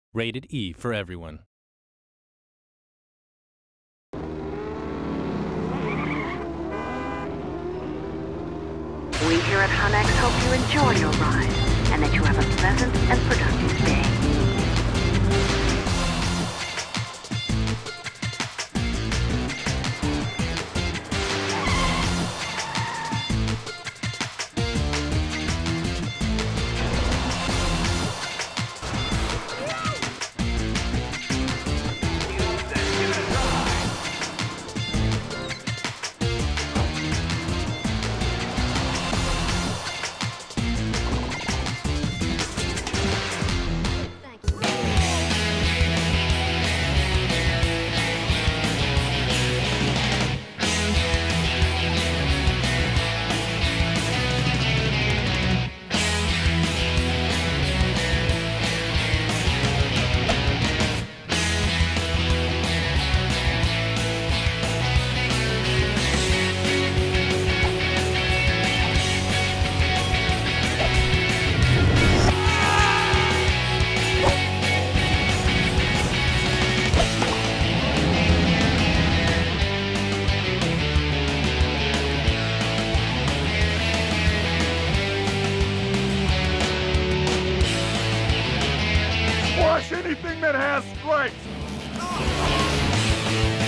Rated E for everyone. We here at Hunex hope you enjoy your ride and that you have a pleasant and productive day. Squash anything that has stripes!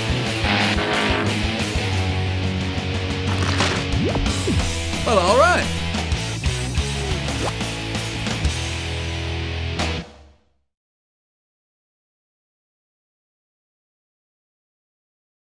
Well, all right.